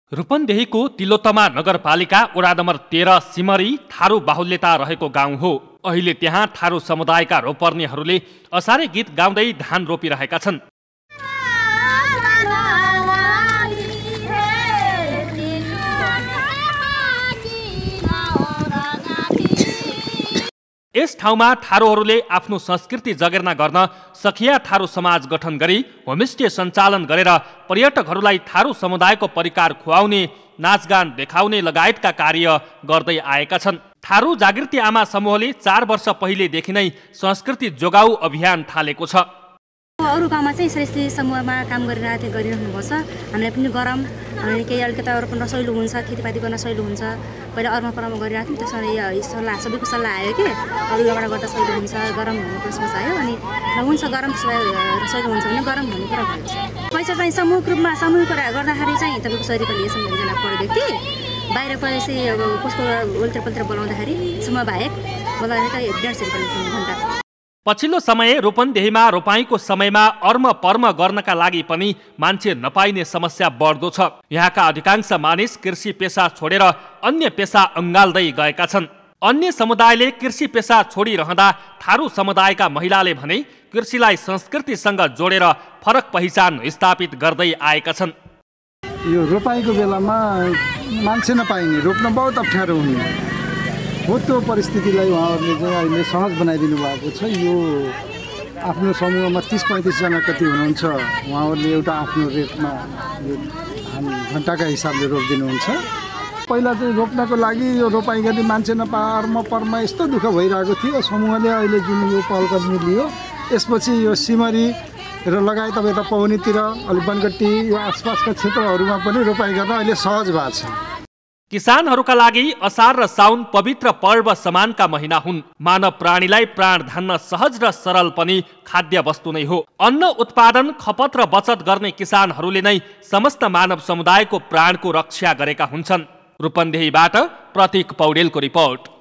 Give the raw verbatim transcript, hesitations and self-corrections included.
रूपन्देहीको तिलोत्तमा नगरपालिका वडा नम्बर तेह्र सिमरी थारू बाहुल्यता रहेको गाउँ हो। अहिले त्यहाँ थारू समुदायका रोपर्नेहरूले असारे गीत गाउँदै धान रोपिरहेका छन्। यस ठाउँमा थारूहरूले आफ्नो संस्कृति जगेर्ना गर्न सखिया थारू समाज गठन गरी होमस्टे सञ्चालन गरेर पर्यटकहरूलाई थारू समुदायको परिकार खुवाउने, नाचगान देखाउने लगायतका कार्य गर्दै आएका छन्। थारू जागृति आमा समूहले चार वर्ष पहिलेदेखि नै संस्कृति जोगाऊ अभियान थालेको छ। अरू गाउँमा चाहिँ यसरी समूहमा काम गरिरहेको गरिरहनु पर्छ। हामीलाई पनि गरम, हामीले केही अलिकति अरू पनि रसइलो हुन्छ, खेतीपाती गर्न सहिलो हुन्छ। पहिला अरूमा परमा गरिरहेको थियौँ, त्यसमा सल्लाह सबैको सल्लाह आयो कि अरू जग्गाबाट गर्दा सहिलो हुन्छ, गरम हुनुको सोच आयो। अनि हुन्छ गरम रसइलो हुन्छ भने गरम भन्ने कुरा भएको छ। पैसा चाहिँ सामूहिक रूपमा सामूहिक गर्दाखेरि चाहिँ तपाईँको सय रुपियाँ लिएछ एकजना पर व्यक्ति। बाहिर पैसा अब कसको ओल्तिर पल्तिर बोलाउँदाखेरि समूह बाहेक बोलाउँदाखेरि त डेढ सय रुपियाँ लिन्छ घन्टा। पछिल्लो समय रूपन्देहीमा रोपाईँको समयमा अर्म पर्म गर्नका लागि पनि मान्छे नपाइने समस्या बढ्दो छ। यहाँका अधिकांश मानिस कृषि पेसा छोडेर अन्य पेसा अँगाल्दै गएका छन्। अन्य समुदायले कृषि पेसा छोडिरहँदा थारू समुदायका महिलाले भने कृषिलाई संस्कृतिसँग जोडेर फरक पहिचान स्थापित गर्दै आएका छन्। यो रोपाईँको बेलामा मान्छे नपाइने, रोप्न बहुत अप्ठ्यारो हुने हो, त्यो परिस्थितिलाई उहाँहरूले चाहिँ अहिले सहज बनाइदिनु भएको छ। यो आफ्नो समूहमा तिस पैँतिसजना कति हुनुहुन्छ, उहाँहरूले एउटा आफ्नो रेटमा यो धान घन्टाका हिसाबले रोपिदिनुहुन्छ। पहिला चाहिँ रोप्नको लागि यो रोपाइँ गर्ने मान्छे नपाएर म परमा यस्तो दुःख भइरहेको थियो। समूहले अहिले जुन यो पहल कदमी लियो, यसपछि यो सिमरी र लगायत अब यता पौनीतिर अलि बनगट्टी यो आसपासका क्षेत्रहरूमा पनि रोपाइँ गर्न अहिले सहज भएको छ। किसानहरूका लागि असार र साउन पवित्र पर्व समानका महिना हुन्। मानव प्राणीलाई प्राण धान्न सहज र सरल पनि खाद्य वस्तु नै हो। अन्न उत्पादन, खपत र बचत गर्ने किसानहरूले नै समस्त मानव समुदायको प्राणको रक्षा गरेका हुन्छन्। रूपन्देहीबाट प्रतीक पौडेलको रिपोर्ट।